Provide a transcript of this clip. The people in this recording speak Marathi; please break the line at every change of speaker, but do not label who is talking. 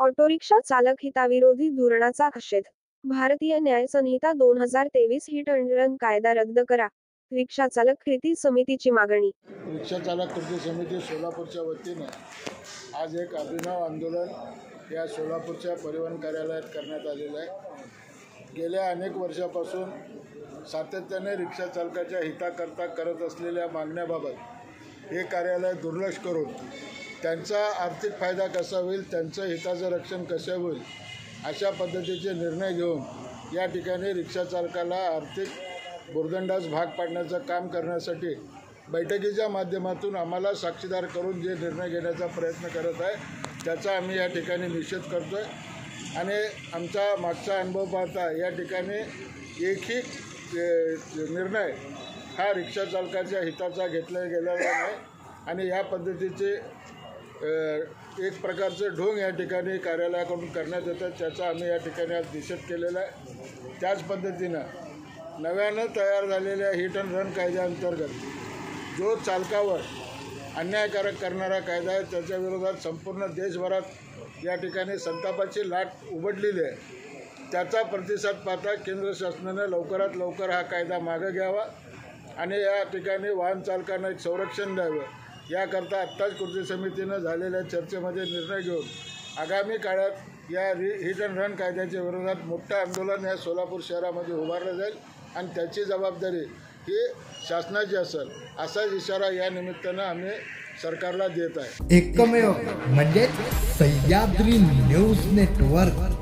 ऑटो रिक्षा चालक हिताविरोधी धोरणाचा निषेध. भारतीय न्याय संहिता 2023 हिट अँड रन कायदा रद्द करा. रिक्षा चालक कृती समितीची मागणी.
रिक्षा चालक कृती समिती सोलापूरच्या वतीने आज एक अभिनव आंदोलन या सोलापूरच्या परिवहन कार्यालयात करण्यात आलेलं आहे. गेल्या अनेक वर्षापासून सातत्याने रिक्षा चालकाच्या हिताकरता करत असलेल्या मागण्याबाबत हे कार्यालय दुर्लक्ष करून त्यांचा आर्थिक फायदा कसा होईल, त्यांचं हिताचं रक्षण कसं होईल अशा पद्धतीचे निर्णय घेऊन या ठिकाणी रिक्षा चालकाला आर्थिक भुर्दंडास भाग पाडण्याचं काम करण्यासाठी बैठकीच्या माध्यमातून आम्हाला साक्षीदार करून जे निर्णय घेण्याचा प्रयत्न करत आहे त्याचा आम्ही या ठिकाणी निषेध करतो आहे. आणि आमचा मागचा अनुभव पाहता या ठिकाणी एकही निर्णय हा रिक्षा चालकाच्या हिताचा घेतला गेलेला नाही आणि या पद्धतीचे एक प्रकारचे ढोंग या ठिकाणी कार्यालयाकडून करण्यात येतात, त्याचा आम्ही या ठिकाणी आज निषेध केलेला आहे. त्याच पद्धतीनं नव्यानं तयार झालेल्या हिट अँड रन कायद्याअंतर्गत जो चालकावर अन्यायकारक करणारा कायदा आहे त्याच्या विरोधात संपूर्ण देशभरात या ठिकाणी संतापाची लाट उमटलेली आहे. त्याचा प्रतिसाद पाहता केंद्र शासनाने लवकरात लवकर हा कायदा मागे घ्यावा आणि या ठिकाणी वाहन चालकांना एक संरक्षण द्यावं याकरता आत्ताच कृती समितीनं झालेल्या चर्चेमध्ये निर्णय घेऊन आगामी काळात या हिट अँड रन कायद्याच्या विरोधात मोठं आंदोलन या सोलापूर शहरामध्ये उभारलं जाईल आणि त्याची जबाबदारी ही शासनाची असेल असाच इशारा या निमित्तानं आम्ही सरकारला देत आहे.
एकमेव म्हणजे सह्याद्री न्यूज नेटवर्क.